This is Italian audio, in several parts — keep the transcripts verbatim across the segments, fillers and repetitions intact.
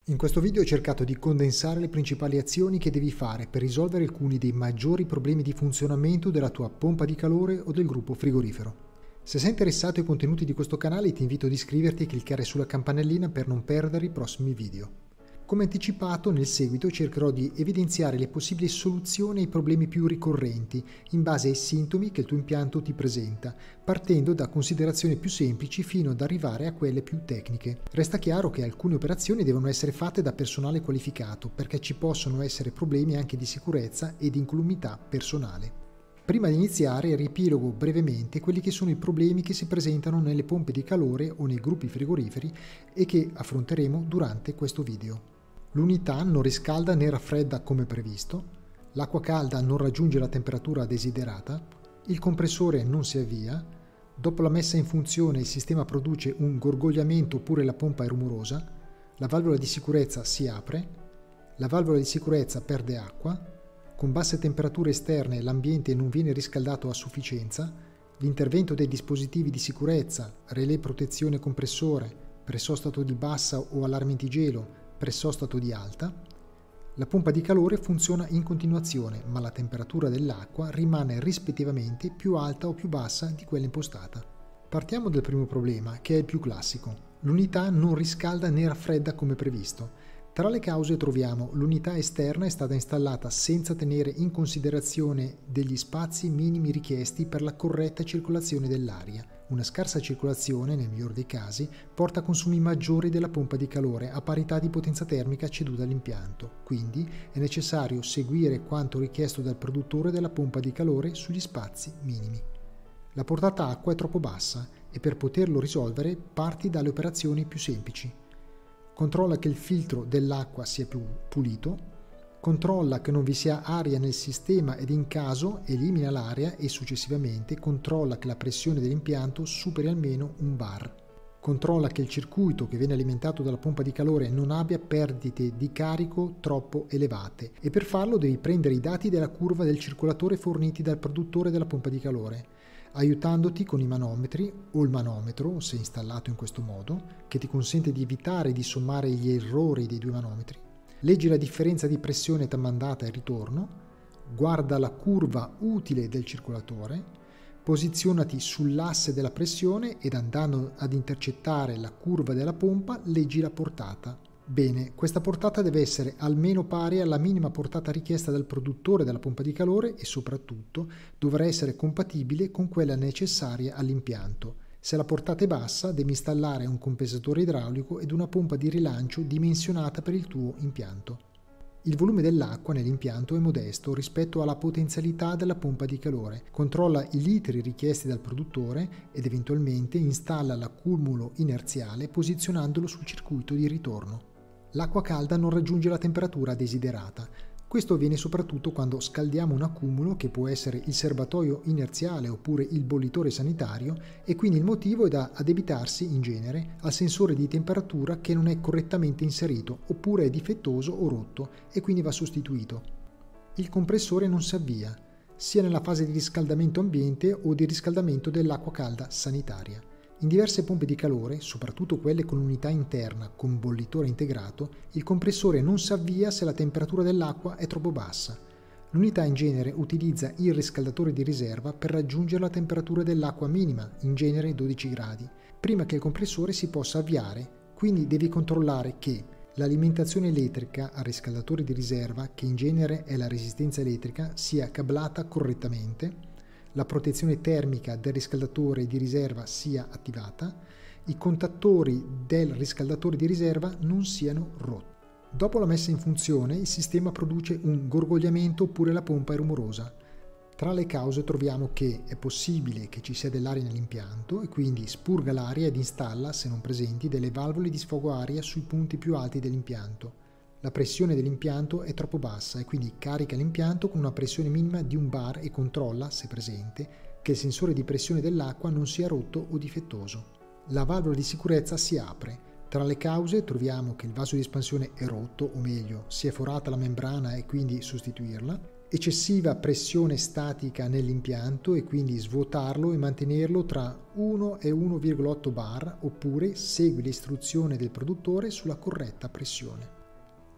In questo video ho cercato di condensare le principali azioni che devi fare per risolvere alcuni dei maggiori problemi di funzionamento della tua pompa di calore o del gruppo frigorifero. Se sei interessato ai contenuti di questo canale ti invito ad iscriverti e cliccare sulla campanellina per non perdere i prossimi video. Come anticipato, nel seguito cercherò di evidenziare le possibili soluzioni ai problemi più ricorrenti in base ai sintomi che il tuo impianto ti presenta, partendo da considerazioni più semplici fino ad arrivare a quelle più tecniche. Resta chiaro che alcune operazioni devono essere fatte da personale qualificato perché ci possono essere problemi anche di sicurezza e di incolumità personale. Prima di iniziare riepilogo brevemente quelli che sono i problemi che si presentano nelle pompe di calore o nei gruppi frigoriferi e che affronteremo durante questo video. L'unità non riscalda né raffredda come previsto, l'acqua calda non raggiunge la temperatura desiderata, il compressore non si avvia, dopo la messa in funzione il sistema produce un gorgogliamento oppure la pompa è rumorosa, la valvola di sicurezza si apre, la valvola di sicurezza perde acqua, con basse temperature esterne l'ambiente non viene riscaldato a sufficienza, l'intervento dei dispositivi di sicurezza, relè protezione compressore, pressostato di bassa o allarme antigelo, pressostato di alta, la pompa di calore funziona in continuazione, ma la temperatura dell'acqua rimane rispettivamente più alta o più bassa di quella impostata. Partiamo dal primo problema, che è il più classico. L'unità non riscalda né raffredda come previsto. Tra le cause troviamo l'unità esterna è stata installata senza tenere in considerazione degli spazi minimi richiesti per la corretta circolazione dell'aria. Una scarsa circolazione, nel miglior dei casi, porta a consumi maggiori della pompa di calore a parità di potenza termica ceduta all'impianto. Quindi è necessario seguire quanto richiesto dal produttore della pompa di calore sugli spazi minimi. La portata acqua è troppo bassa e per poterlo risolvere parti dalle operazioni più semplici. Controlla che il filtro dell'acqua sia più pulito, controlla che non vi sia aria nel sistema ed in caso elimina l'aria e successivamente controlla che la pressione dell'impianto superi almeno un bar. Controlla che il circuito che viene alimentato dalla pompa di calore non abbia perdite di carico troppo elevate e per farlo devi prendere i dati della curva del circolatore forniti dal produttore della pompa di calore, aiutandoti con i manometri o il manometro, se installato in questo modo, che ti consente di evitare di sommare gli errori dei due manometri. Leggi la differenza di pressione tra mandata e ritorno, guarda la curva utile del circolatore, posizionati sull'asse della pressione ed andando ad intercettare la curva della pompa, leggi la portata. Bene, questa portata deve essere almeno pari alla minima portata richiesta dal produttore della pompa di calore e soprattutto dovrà essere compatibile con quella necessaria all'impianto. Se la portata è bassa, devi installare un compensatore idraulico ed una pompa di rilancio dimensionata per il tuo impianto. Il volume dell'acqua nell'impianto è modesto rispetto alla potenzialità della pompa di calore. Controlla i litri richiesti dal produttore ed eventualmente installa l'accumulo inerziale posizionandolo sul circuito di ritorno. L'acqua calda non raggiunge la temperatura desiderata. Questo avviene soprattutto quando scaldiamo un accumulo che può essere il serbatoio inerziale oppure il bollitore sanitario e quindi il motivo è da addebitarsi in genere al sensore di temperatura che non è correttamente inserito oppure è difettoso o rotto e quindi va sostituito. Il compressore non si avvia, sia nella fase di riscaldamento ambiente o di riscaldamento dell'acqua calda sanitaria. In diverse pompe di calore, soprattutto quelle con unità interna con bollitore integrato, il compressore non si avvia se la temperatura dell'acqua è troppo bassa. L'unità in genere utilizza il riscaldatore di riserva per raggiungere la temperatura dell'acqua minima, in genere dodici gradi, prima che il compressore si possa avviare, quindi devi controllare che l'alimentazione elettrica al riscaldatore di riserva, che in genere è la resistenza elettrica, sia cablata correttamente, la protezione termica del riscaldatore di riserva sia attivata, i contattori del riscaldatore di riserva non siano rotti. Dopo la messa in funzione il sistema produce un gorgogliamento oppure la pompa è rumorosa. Tra le cause troviamo che è possibile che ci sia dell'aria nell'impianto e quindi spurga l'aria ed installa, se non presenti, delle valvole di sfogo aria sui punti più alti dell'impianto. La pressione dell'impianto è troppo bassa e quindi carica l'impianto con una pressione minima di un bar e controlla, se presente, che il sensore di pressione dell'acqua non sia rotto o difettoso. La valvola di sicurezza si apre. Tra le cause troviamo che il vaso di espansione è rotto, o meglio, si è forata la membrana e quindi sostituirla, eccessiva pressione statica nell'impianto e quindi svuotarlo e mantenerlo tra uno e uno virgola otto bar oppure segui l'istruzione del produttore sulla corretta pressione.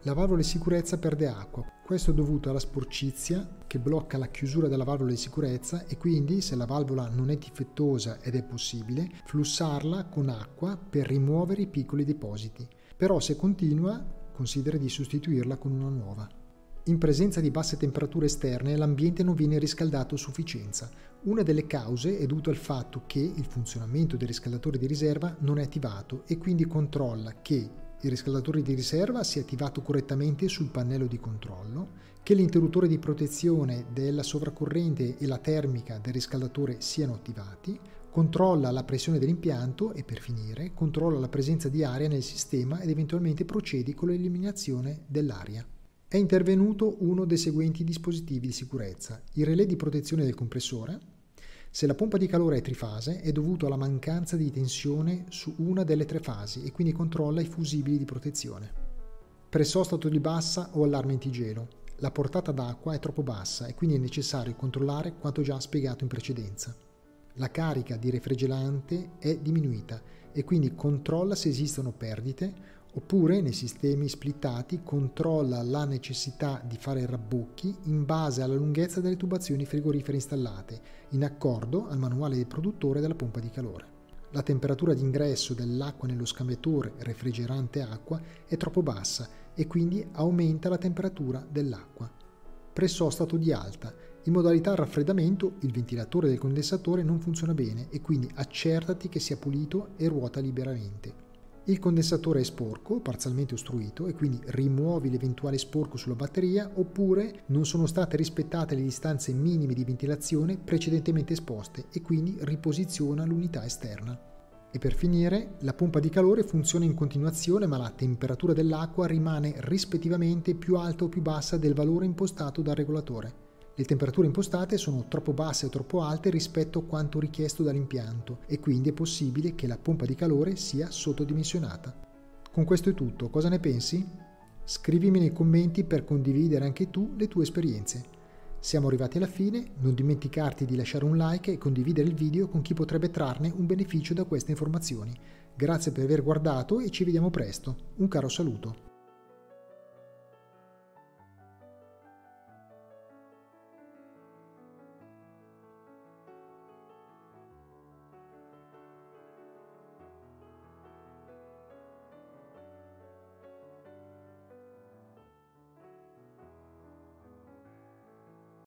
La valvola di sicurezza perde acqua, questo è dovuto alla sporcizia che blocca la chiusura della valvola di sicurezza e quindi se la valvola non è difettosa ed è possibile, flussarla con acqua per rimuovere i piccoli depositi. Però se continua, considera di sostituirla con una nuova. In presenza di basse temperature esterne l'ambiente non viene riscaldato a sufficienza. Una delle cause è dovuta al fatto che il funzionamento del riscaldatore di riserva non è attivato e quindi controlla che il riscaldatore di riserva sia attivato correttamente sul pannello di controllo, che l'interruttore di protezione della sovracorrente e la termica del riscaldatore siano attivati, controlla la pressione dell'impianto e per finire controlla la presenza di aria nel sistema ed eventualmente procedi con l'eliminazione dell'aria. È intervenuto uno dei seguenti dispositivi di sicurezza: il relè di protezione del compressore. Se la pompa di calore è trifase è dovuto alla mancanza di tensione su una delle tre fasi e quindi controlla i fusibili di protezione. Pressostato di bassa o allarme antigelo. La portata d'acqua è troppo bassa e quindi è necessario controllare quanto già spiegato in precedenza. La carica di refrigerante è diminuita e quindi controlla se esistono perdite oppure nei sistemi splittati controlla la necessità di fare rabbocchi in base alla lunghezza delle tubazioni frigorifere installate, in accordo al manuale del produttore della pompa di calore. La temperatura di ingresso dell'acqua nello scambiatore refrigerante acqua è troppo bassa e quindi aumenta la temperatura dell'acqua. Pressostato di alta. In modalità raffreddamento il ventilatore del condensatore non funziona bene e quindi accertati che sia pulito e ruota liberamente. Il condensatore è sporco, parzialmente ostruito e quindi rimuovi l'eventuale sporco sulla batteria oppure non sono state rispettate le distanze minime di ventilazione precedentemente esposte e quindi riposiziona l'unità esterna. E per finire, la pompa di calore funziona in continuazione ma la temperatura dell'acqua rimane rispettivamente più alta o più bassa del valore impostato dal regolatore. Le temperature impostate sono troppo basse o troppo alte rispetto a quanto richiesto dall'impianto e quindi è possibile che la pompa di calore sia sottodimensionata. Con questo è tutto, cosa ne pensi? Scrivimi nei commenti per condividere anche tu le tue esperienze. Siamo arrivati alla fine, non dimenticarti di lasciare un like e condividere il video con chi potrebbe trarne un beneficio da queste informazioni. Grazie per aver guardato e ci vediamo presto. Un caro saluto.